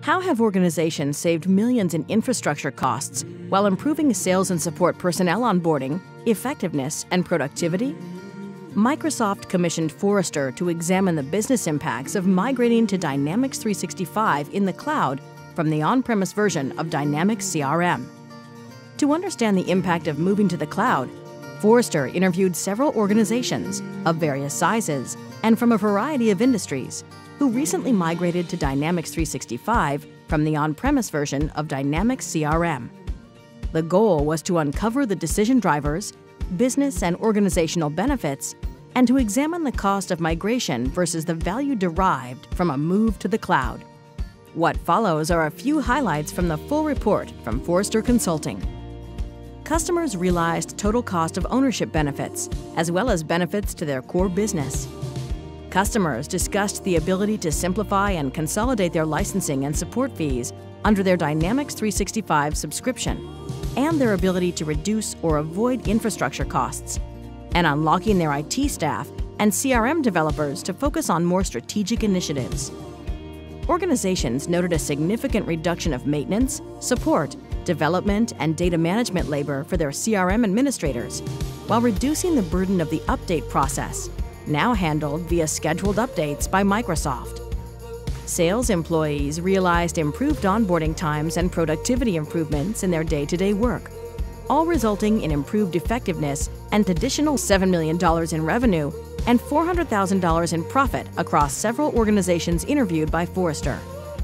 How have organizations saved millions in infrastructure costs while improving sales and support personnel onboarding, effectiveness, and productivity? Microsoft commissioned Forrester to examine the business impacts of migrating to Dynamics 365 in the cloud from the on-premise version of Dynamics CRM. To understand the impact of moving to the cloud, Forrester interviewed several organizations of various sizes and from a variety of industries who recently migrated to Dynamics 365 from the on-premise version of Dynamics CRM. The goal was to uncover the decision drivers, business and organizational benefits, and to examine the cost of migration versus the value derived from a move to the cloud. What follows are a few highlights from the full report from Forrester Consulting. Customers realized total cost of ownership benefits, as well as benefits to their core business. Customers discussed the ability to simplify and consolidate their licensing and support fees under their Dynamics 365 subscription, and their ability to reduce or avoid infrastructure costs, and unlocking their IT staff and CRM developers to focus on more strategic initiatives. Organizations noted a significant reduction of maintenance, support, development, and data management labor for their CRM administrators, while reducing the burden of the update process, now handled via scheduled updates by Microsoft. Sales employees realized improved onboarding times and productivity improvements in their day-to-day work, all resulting in improved effectiveness and additional $7 million in revenue and $400,000 in profit across several organizations interviewed by Forrester.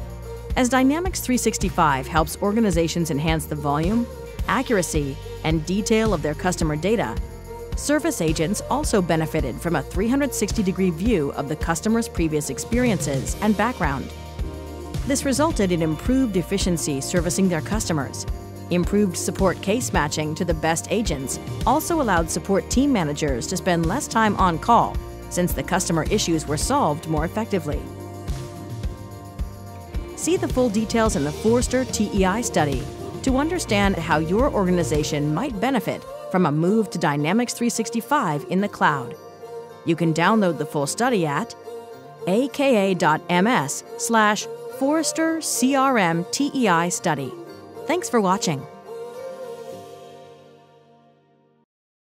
As Dynamics 365 helps organizations enhance the volume, accuracy, and detail of their customer data, service agents also benefited from a 360-degree view of the customer's previous experiences and background. This resulted in improved efficiency servicing their customers. Improved support case matching to the best agents also allowed support team managers to spend less time on call, since the customer issues were solved more effectively. See the full details in the Forrester TEI study to understand how your organization might benefit from a move to Dynamics 365 in the cloud. You can download the full study at aka.ms/Forrester CRM TEI study. Thanks for watching.